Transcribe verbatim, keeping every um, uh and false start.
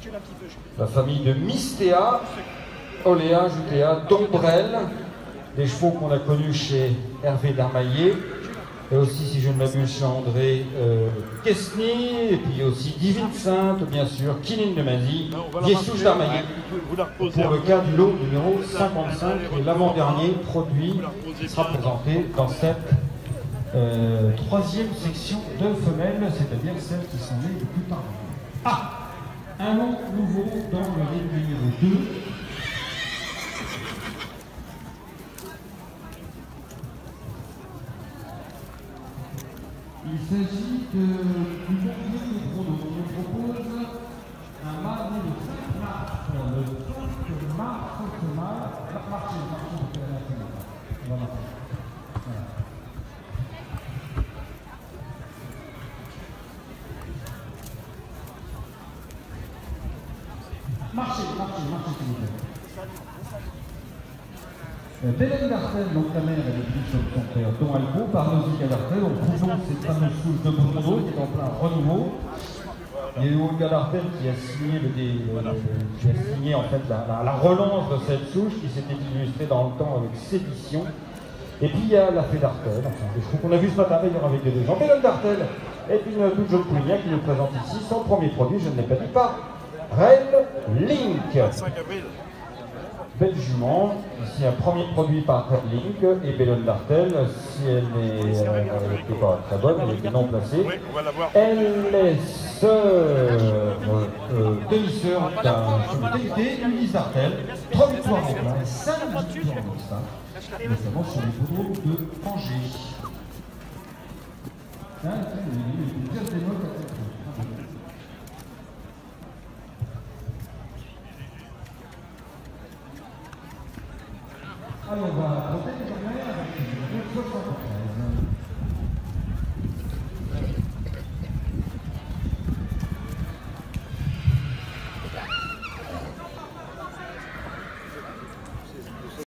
La famille de Mistéa, Oléa, Jutéa, Dombrel, des chevaux qu'on a connus chez Hervé Darmaillet, et aussi, si je ne m'abuse, chez André euh, Quesny, et puis aussi Divine Sainte, bien sûr, Kinine de Mazie, Viessouche Darmaillet, pour le cas du lot numéro cinquante-cinq, et l'avant-dernier produit sera présenté dans cette euh, troisième section de femelles, c'est-à-dire celles qui sont nées le plus tard. Ah, un lot nouveau dans le ring numéro deux. Il s'agit de, du quatrième chrono. On propose un mardi de cinq mars. Le cinq mars, c'est mars. Marché, marché, on va marcher. Voilà. Marchez, marchez, marchez, s'il vous plaît. Bélène d'Artel, donc la mère est depuis sur son père Don Alco, par Nausicaa d'Artel, on trouve cette fameuse souche de Bordeaux qui est en plein renouveau. Il y a eu Olga d'Artel qui a signé, le, le, le, qui a signé en fait la, la, la relance de cette souche qui s'était illustrée dans le temps avec Sédition. Et puis il y a la fée d'Artel, enfin, des chevaux qu'on a vu ce matin d'ailleurs avec des deux gens. Bélène d'Artel est une toute jeune poulinière qui nous présente ici son premier produit, je ne l'ai pas dit pas, Rail Link. Belle jument, ici un premier produit par Link et Bélène d'Artel, si elle n'est euh, pas très bonne, elle est non placée. Elle est sœur, euh, demi-sœur d'un chemin qualité, Ulysse d'Artel, trois victoires en plein, cinq victoires en obstacle, notamment sur les photos de Angers. Hein, il y a des mots à cette Alors, on va procéder avec le